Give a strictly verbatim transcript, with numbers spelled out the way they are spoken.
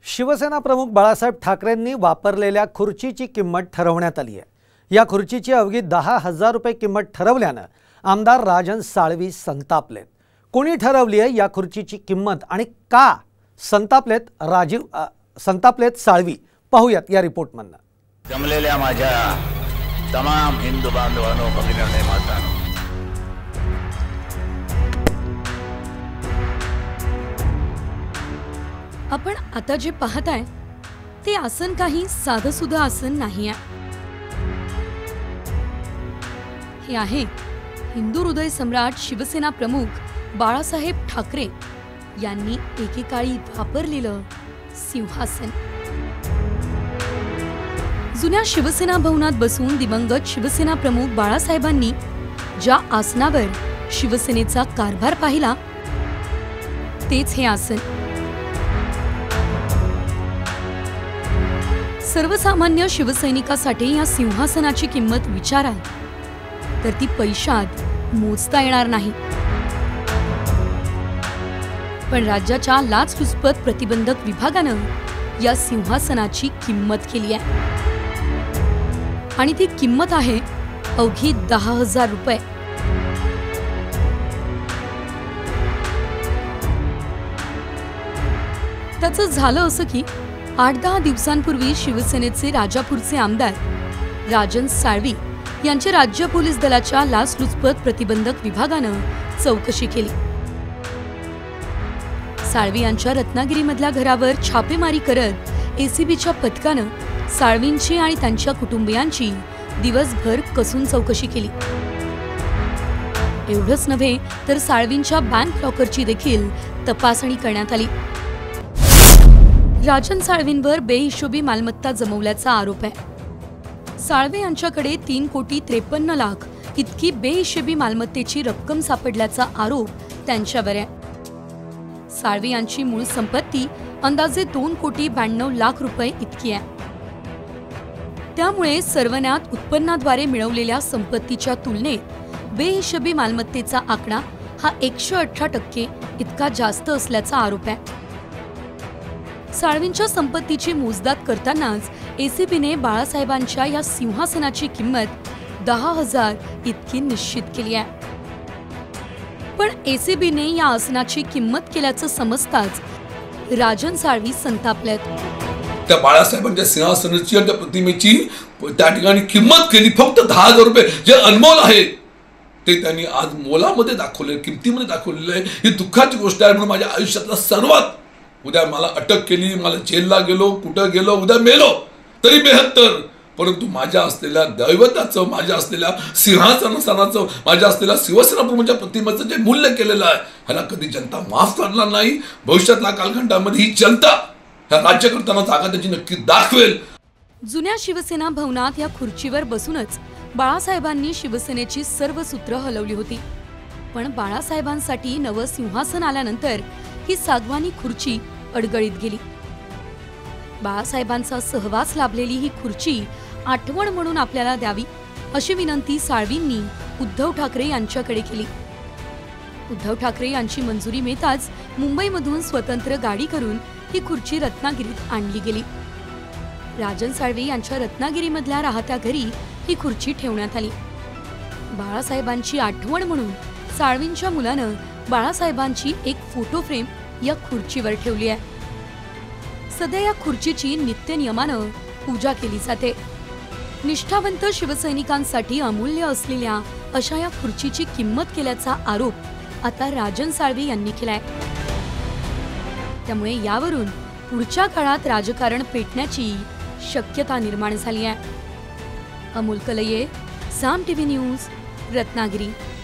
शिवसेना प्रमुख बाळासाहेब ठाकरेंनी वापरलेल्या खुर्चीची किंमत ठरवण्यात आली आहे। या खुर्चीची अवघी दहा हजार रुपये किंमत ठरवल्याने आमदार राजन साळवी संतापलेत। कोणी ठरवली आहे या खुर्चीची किंमत आणि का संतापलेत राजीव संतापलेत साळवी, पाहूयात या रिपोर्टमधून। जमलेल्या माझ्या तमाम हिंदू बांधवांनो, भगिनींनो, मातांनो, आपण आता जे पाहताय ते आसन काही साधंसुधं आसन नाही आहे। हे आहे हिंदू हृदय सम्राट शिवसेना प्रमुख बाळासाहेब ठाकरे यांनी एकेकाळी वापरलेलं सिंहासन। जुन्या शिवसेना भवनात बसून दिवंगत शिवसेना प्रमुख बाळासाहेबांनी ज्या आसनावर शिवसेनेचा कारभार पाहिला तेच हे आसन। सर्वसामान्य शिवसैनिकासाठी या सिंहासनाची किंमत विचाराल तर ती पैशात मोजता येणार नाही, पण राज्याच्या लाचलुचपत प्रतिबंधक विभागानं या सिंहासनाची किंमत केली आहे आणि ती किंमत आहे अवघी दहा हजार रुपये। त्याचं झालं असं की आठ दहा दिवसांपूर्वी शिवसेनेचे राजापूरचे आमदार राजन साळवी यांची राज्य पोलीस दलाच्या लाचलुचपत प्रतिबंधक विभागानं चौकशी केली। साळवी यांच्या रत्नागिरीमधल्या घरावर छापेमारी करत एसीबीच्या पथकानं साळवींची आणि त्यांच्या कुटुंबियांची दिवसभर कसून चौकशी केली। एवढंच नव्हे तर साळवींच्या बँक लॉकरची देखील तपासणी करण्यात आली। राजन साळवींवर बेहिशोबी मालमत्ता जमवल्याचा आरोप आहे। साळवे यांच्याकडे तीन कोटी त्रेपन्न लाख इतकी बेहिशोबी मालमत्तेची रक्कम सापडल्याचा आरोप त्यांच्यावर आहे। साळवे यांची मूळ संपत्ती अंदाजे दोन कोटी ब्याण्णव लाख रुपये इतकी आहे। त्यामुळे सर्वनात उत्पन्नाद्वारे मिळवलेल्या संपत्तीच्या तुलनेत बेहिशोबी मालमत्तेचा आकडा हा एकशे अठरा टक्के इतका जास्त असल्याचा आरोप आहे। साळवींच्या संपत्तीची मोजदाद करतानाच एसीबीने बाळासाहेबांच्या या सिंहासनाची किंमत दहा हजार इतकी निश्चित केली आहे। पण एसीबीने या आसनाची किंमत केल्याचं समजताच राजन साळवी संतापलेत। त्या बाळासाहेबांच्या सिंहासनाची आणि त्या प्रतिमेची त्या ठिकाणी किंमत केली फक्त दहा हजार रुपये, जे अनमोल आहे ते त्यांनी आज मोलामध्ये दाखवले, किमतीमध्ये दाखवलेलं आहे। ही दुःखाची गोष्ट आहे। म्हणून माझ्या आयुष्यातला सर्वात, उद्या मला अटक केली, मला जेलला गेलो, कुठं गेलो, उद्या मेलो तरी बेहत्तर, परंतु माझ्या असलेल्या दैवताचं, माझ्या असलेल्या सिंहासनाचं, माझ्या असलेल्या शिवसेना प्रमुखांच्या प्रतिमेचं जे मूल्य केलेलं आहे ह्याला कधी जनता माफ करणार नाही। भविष्यातल्या कालखंडामध्ये ही जनता ह्या राज्य करताना जागा त्याची नक्की दाखवेल। जुन्या शिवसेना भवनात या खुर्चीवर बसूनच बाळासाहेबांनी शिवसेनेची सर्व सूत्र हलवली होती, पण बाळासाहेबांसाठी नवं सिंहासन आल्यानंतर ही सागवानी खुर्ची अडगळीत गेली। बाळासाहेबांचा सहवास लाभलेली ही खुर्ची आठवण म्हणून आपल्याला द्यावी अशी विनंती साळवींनी उद्धव ठाकरे यांच्याकडे केली। उद्धव ठाकरे यांची मंजुरी मिळताच मुंबईमधून स्वतंत्र गाडी करून ही खुर्ची रत्नागिरीत आणली गेली। राजन साळवी यांच्या रत्नागिरीमधल्या राहत्या घरी ही खुर्ची ठेवण्यात आली। बाळासाहेबांची आठवण म्हणून साळवींच्या मुलानं बाळासाहेबांची एक फोटो फ्रेम या खुर्चीवर ठेवली आहे। सध्या या खुर्चीची नित्यनियमानं पूजा केली जाते। निष्ठावंत शिवसैनिकांसाठी अमूल्य असलेल्या अशा या खुर्चीची किंमत केल्याचा आरोप आता राजन साळवी यांनी केलाय। त्यामुळे यावरून पुढच्या काळात राजकारण पेटण्याची शक्यता निर्माण झाली आहे। Amol Kalaye, Saam TV news, Ratnagiri.